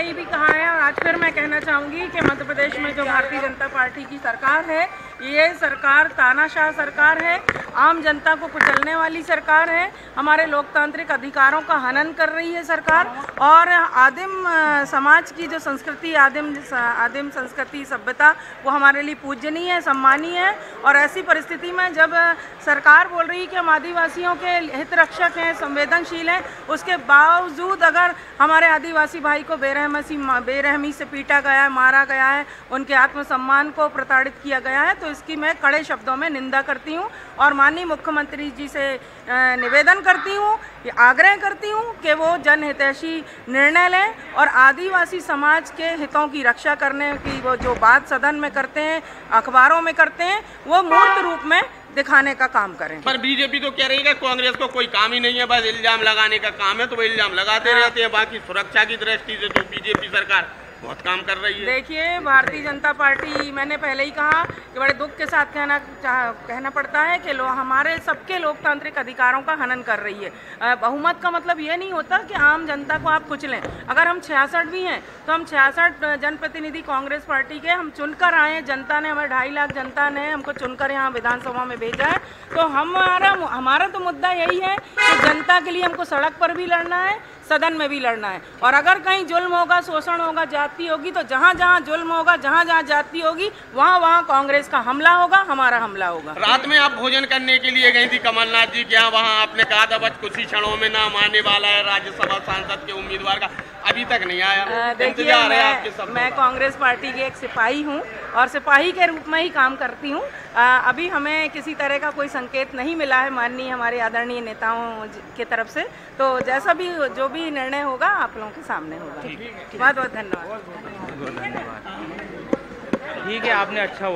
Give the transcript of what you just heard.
कई भी कहा है और आज फिर मैं कहना चाहूँगी कि मध्य प्रदेश में जो भारतीय जनता पार्टी की सरकार है, ये सरकार तानाशाह सरकार है, आम जनता को कुचलने वाली सरकार है, हमारे लोकतांत्रिक अधिकारों का हनन कर रही है सरकार और आदिम समाज की जो संस्कृति, आदिम संस्कृति सभ्यता, वो हमारे लिए पूजनीय है, सम्मानीय है। और ऐसी परिस्थिति में जब सरकार बोल रही है कि हम आदिवासियों के हित रक्षक हैं, संवेदनशील हैं, उसके बावजूद अगर हमारे आदिवासी भाई को बेरहमी से पीटा गया है, मारा गया है, उनके आत्मसम्मान को प्रताड़ित किया गया है, तो इसकी मैं कड़े शब्दों में निंदा करती हूँ और माननीय मुख्यमंत्री जी से निवेदन करती हूँ, आग्रह करती हूँ कि वो जनहितैषी निर्णय लें और आदिवासी समाज के हितों की रक्षा करने की वो जो बात सदन में करते हैं, अखबारों में करते हैं, वो मूर्त रूप में दिखाने का काम करें। पर बीजेपी तो कह रही है कि कांग्रेस को कोई काम ही नहीं है, बस इल्जाम लगाने का काम है, तो वो इल्जाम लगाते रहते हैं। बाकी सुरक्षा की दृष्टि से तो बीजेपी सरकार बहुत काम कर रही है। देखिए, भारतीय जनता पार्टी, मैंने पहले ही कहा कि बड़े दुख के साथ कहना पड़ता है कि हमारे सबके लोकतांत्रिक अधिकारों का हनन कर रही है। बहुमत का मतलब ये नहीं होता कि आम जनता को आप कुचलें। अगर हम 66 भी हैं तो हम 66 जनप्रतिनिधि कांग्रेस पार्टी के, हम चुनकर आए, जनता ने, हमारे 2.5 लाख जनता ने हमको चुनकर यहाँ विधानसभा में भेजा है। तो हमारा तो मुद्दा यही है कि जनता के लिए हमको सड़क पर भी लड़ना है, सदन में भी लड़ना है। और अगर कहीं जुल्म होगा, शोषण होगा, जाति होगी, तो जहाँ जहाँ जुल्म होगा, जहाँ जहाँ जाति होगी, वहाँ वहाँ कांग्रेस का हमला होगा, हमारा हमला होगा। रात में आप भोजन करने के लिए गई थी कमलनाथ जी के यहाँ, वहाँ आपने कहा था बस कुछ ही क्षणों में नाम आने वाला है राज्यसभा सांसद के उम्मीदवार का, अभी तक नहीं आया। देखिए, मैं कांग्रेस पार्टी की एक सिपाही हूँ और सिपाही के रूप में ही काम करती हूँ। अभी हमें किसी तरह का कोई संकेत नहीं मिला है माननीय हमारे आदरणीय नेताओं की तरफ से, तो जैसा भी जो भी निर्णय होगा आप लोगों के सामने होगा। बहुत बहुत धन्यवाद। ठीक है, आपने अच्छा